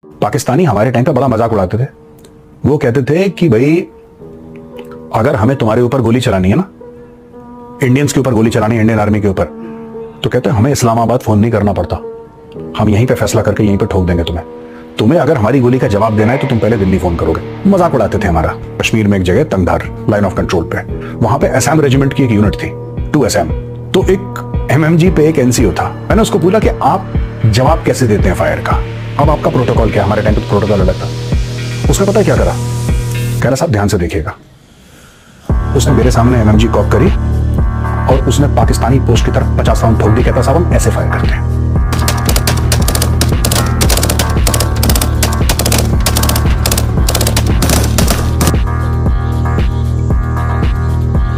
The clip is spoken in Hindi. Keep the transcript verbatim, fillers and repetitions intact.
पाकिस्तानी हमारे टाइम पे बड़ा मजाक उड़ाते थे। वो कहते थे कि भाई अगर हमें तुम्हारे ऊपर गोली चलानी है ना, इंडियंस के ऊपर गोली चलानी है, इंडियन आर्मी के ऊपर, तो कहते हैं हमें इस्लामाबाद फोन नहीं करना पड़ता, हम यहीं पे फैसला करके यहीं पे ठोक देंगे तुम्हें। तुम्हें अगर हमारी गोली का जवाब देना है तो तुम पहले दिल्ली फोन करोगे। मजाक उड़ाते थे हमारा। कश्मीर में एक जगह तंगधार लाइन ऑफ कंट्रोल पे, वहां पे असम रेजिमेंट की एक यूनिट थी, टू एस एम। तो एक एमएमजी पे एक एनसीओ था। मैंने उसको पूछा कि आप जवाब कैसे देते हैं फायर का, अब आपका प्रोटोकॉल क्या? हमारे टाइम पे प्रोटोकॉल अलग था। उसने पता है क्या करा? कह रहा साहब ध्यान से देखिएगा। उसने मेरे सामने एमएमजी कॉक करी और उसने पाकिस्तानी पोस्ट की तरफ पचास राउंड ठोक दी। कहता साहब हम ऐसे फायर करते हैं।